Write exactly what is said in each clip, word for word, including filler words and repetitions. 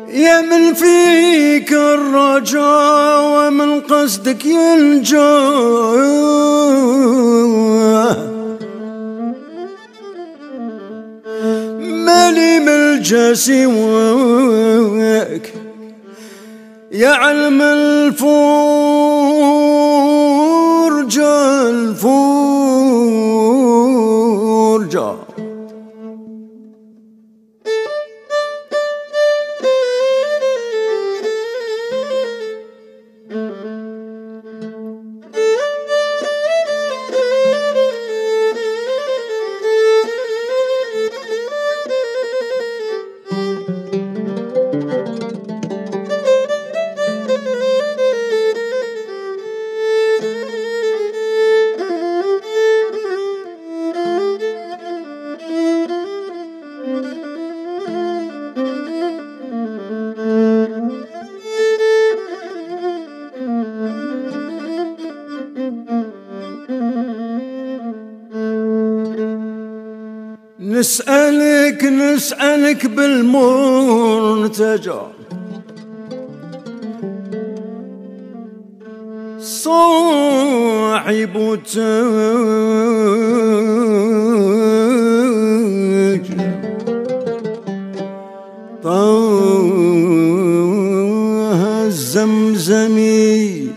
يا من فيك الرجاء ومن قصدك ينجى، مالي ملجا سواك يا علم الفرجة الفرجة. نسألك نسألك بالمرتجى صاحب التاج طه الزمزمي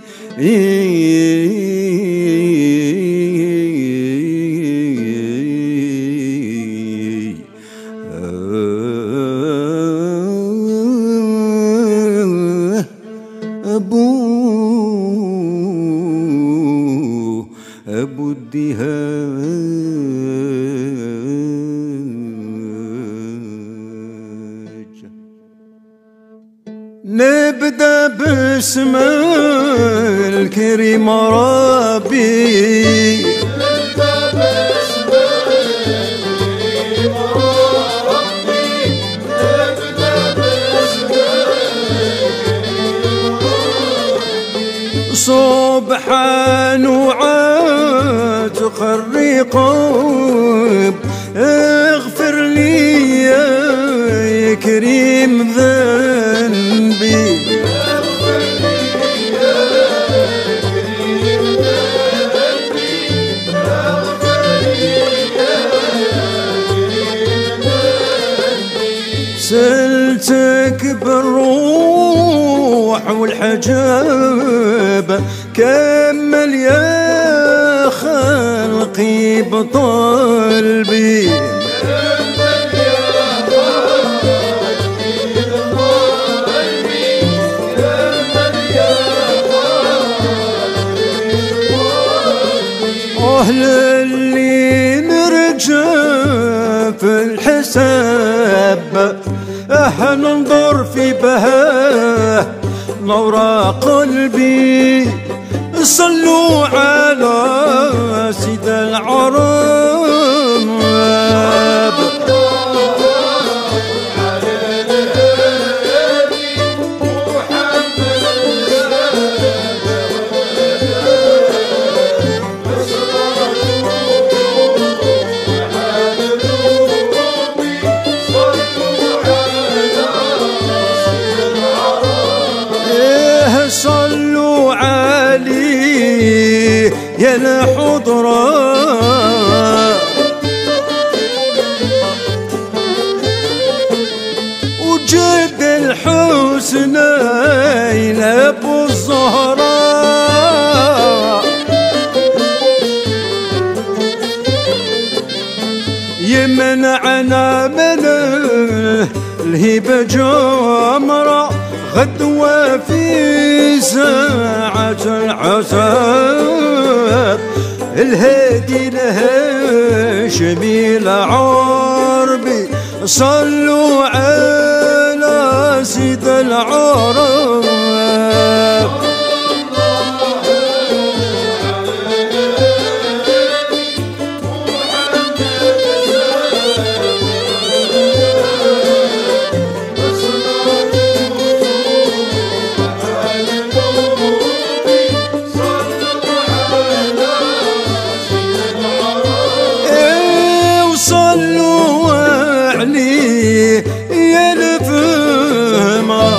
أبو أبو الدهاج. نبدأ باسم الكريم ربي، سبحان وعاتق الرقاب اغفر لي يا كريم ذنبي، سلتك بالروح والحجاب كمل يا خلقي بطلبي، أهل اللي نرجى في الحساب أه ننظر في بهاه نور قلبي، صلوا على سيد العرب. صلوا عليه يا الحضرة وجد الحسنين أبو الزهراء، يمنعنا من الهبة جمرة غدوة في ساعة العساب، الهادي الهاشمي العربي صلوا على سيد العرب. صلوا عليه يا الفهم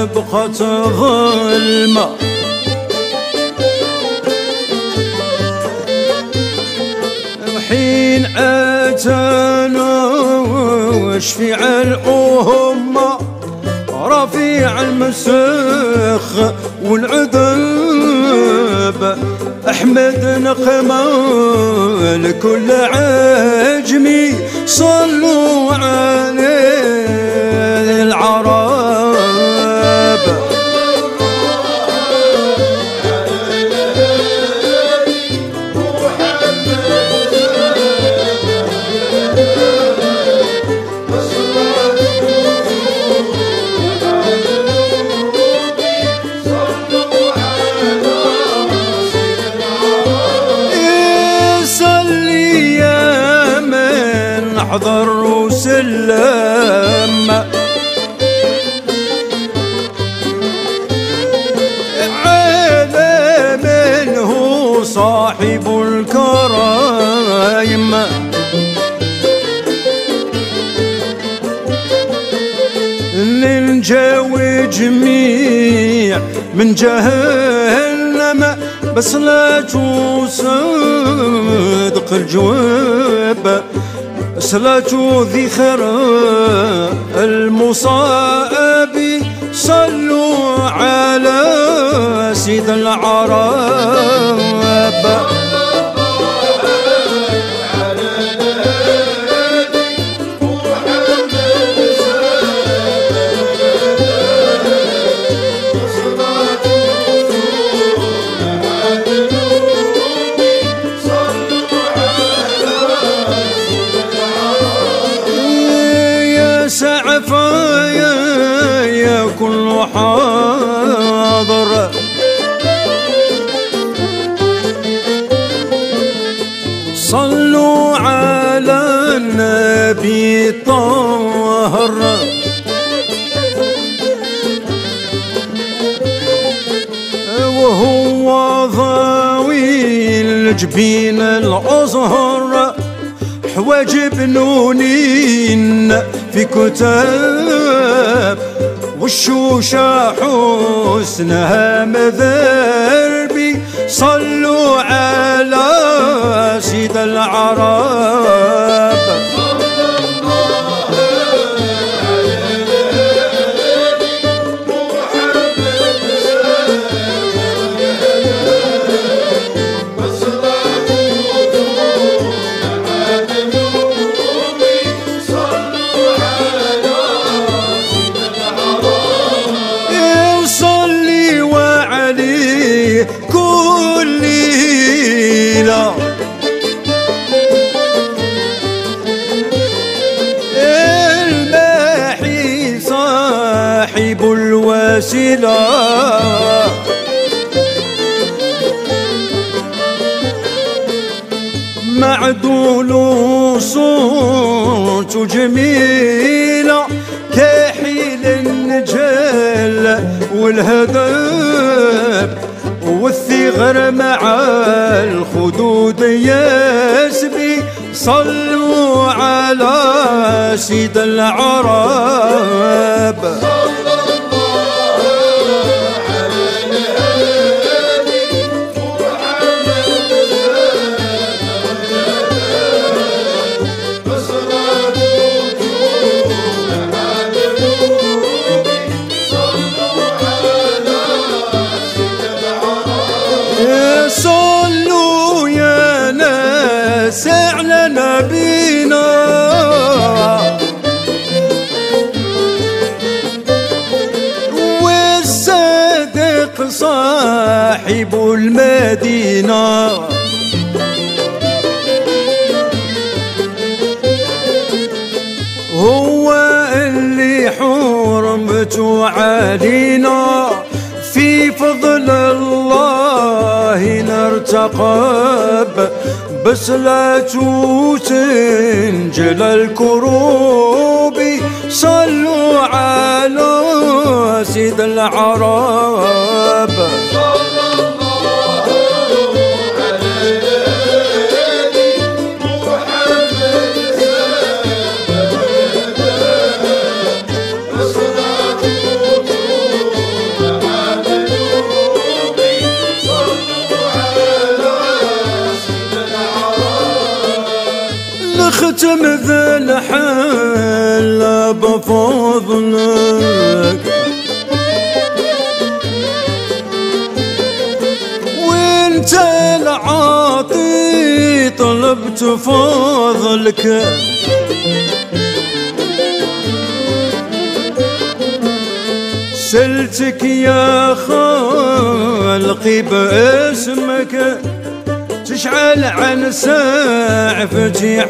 بقت ظلمة حين أتانا وشفيع الأمة رفيع المسخ والعذاب أحمد نقمة لكل عجمي صلوا عليه العرب احضر وسلم على من هو صاحب الكرائم للجو جميع من جهنم بس لا تصدق الجواب صلاة ذي خير المصائب صلوا على سيد العرب كل حاضر صلوا على النبي الطاهر وهو ضوي الجبين الأزهر حواجب نونين في كتاب والشوشة حسنها مذربي صلوا على سيد العرب كل ليلة الماحي صاحب الوسيلة معدول صوت جميلة كحيل النجل والهدف والثغر مع الخدود يسبي صلوا على سيد العرب صلوا يا ناس على نبينا والصادق صاحب المدينة هو اللي حرمته علينا في فضل الله نرتقب بس لا تنجل الكروب صلوا على سيد العرب صرت مثل حلا بفضلك، وانت العاطي طلبت فضلك. سلتك يا خالقي باسمك، تشعل عن سعفتي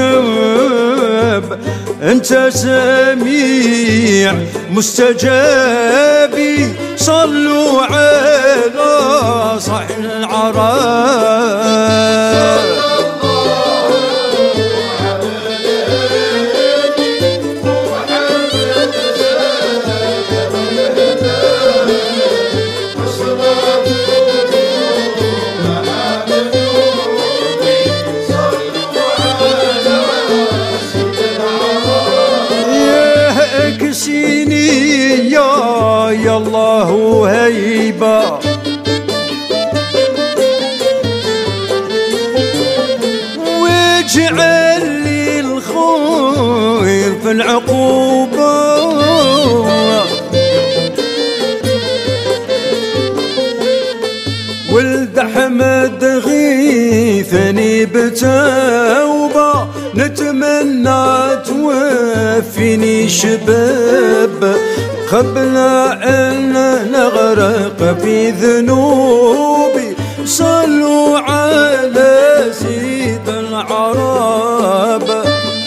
حجب، انت سميع مستجابي، صلوا على صاحب العرب. اكسيني يا يا الله هيبة، واجعل لي الخير في العقوبة، ولد أحمد غيثني بتوبة، نتمنى توفيني شباب قبل أن نغرق في ذنوبي. صلوا على سيد العرب.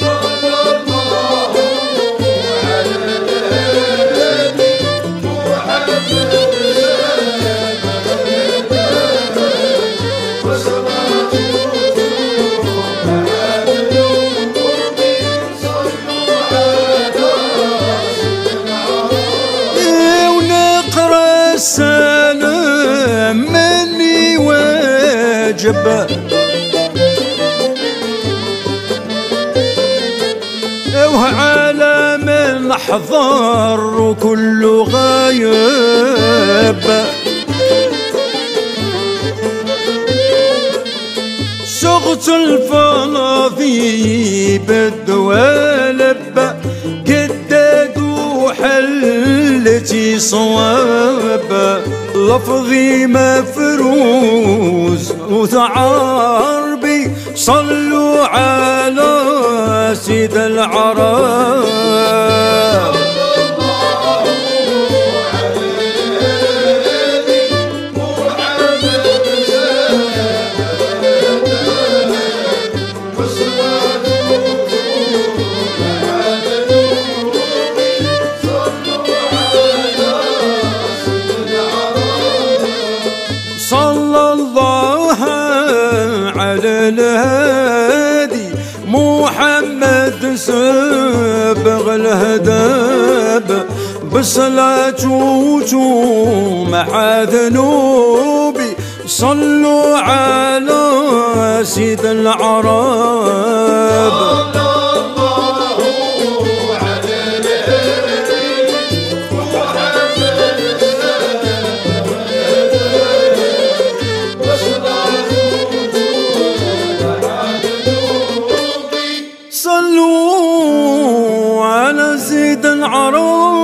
السلام مني واجب، وعلى من حضر كل غايب، سغت الفلاذي بالدوالب، قددوا حلتي صواب، لفظي مفروز وتعاربي، صلوا على سيد العرب. صلى الله على الهادي محمد سبغ الهداب، بصلاة مع ذنوبي، صلوا على سيد العرب. صلوا على سيد العرب.